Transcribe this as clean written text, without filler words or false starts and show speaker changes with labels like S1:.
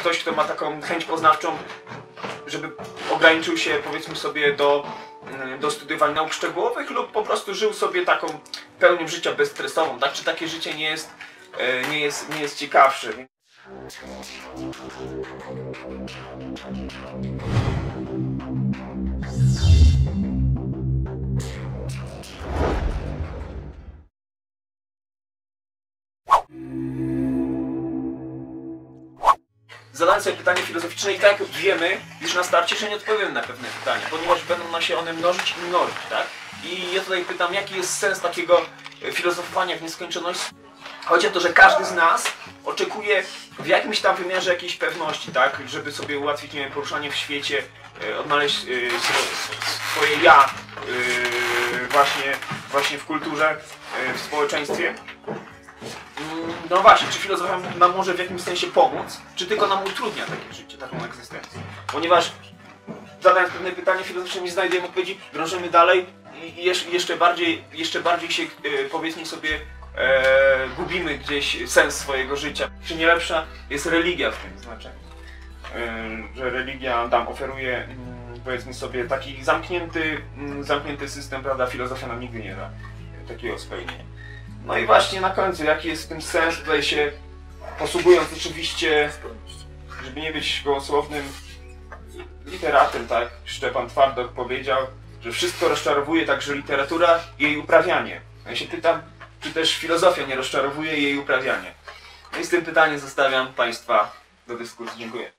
S1: ktoś, kto ma taką chęć poznawczą, żeby ograniczył się, powiedzmy sobie, do studiowania nauk szczegółowych lub po prostu żył sobie taką pełnią życia bezstresową, tak? Czy takie życie nie jest ciekawsze? Zadałem sobie pytanie filozoficzne i tak wiemy już na starcie, że nie odpowiemy na pewne pytania, ponieważ będą nam się one mnożyć i mnożyć, tak? I ja tutaj pytam, jaki jest sens takiego filozofowania w nieskończoność? Chodzi o to, że każdy z nas oczekuje w jakimś tam wymiarze jakiejś pewności, tak? Żeby sobie ułatwić, nie wiem, poruszanie w świecie, odnaleźć swoje ja właśnie w kulturze, w społeczeństwie. No właśnie, czy filozofia nam może w jakimś sensie pomóc, czy tylko nam utrudnia takie życie, taką egzystencję? Ponieważ zadając pewne pytanie filozoficzne, nie znajdujemy odpowiedzi, drążymy dalej i jeszcze bardziej się, powiedzmy sobie, gubimy gdzieś sens swojego życia. Czy nie lepsza jest religia w tym znaczeniu? Że religia tam oferuje, powiedzmy sobie, taki zamknięty system, prawda? Filozofia nam nigdy nie da takiego spełnienia. No i właśnie na końcu, jaki jest w tym sens, tutaj się posługując oczywiście, żeby nie być gołosłownym literatem, tak? Szczepan Twardok powiedział, że wszystko rozczarowuje, także literatura i jej uprawianie. Ja się pytam, czy też filozofia nie rozczarowuje jej uprawianie. No i z tym pytaniem zostawiam Państwa do dyskusji. Dziękuję.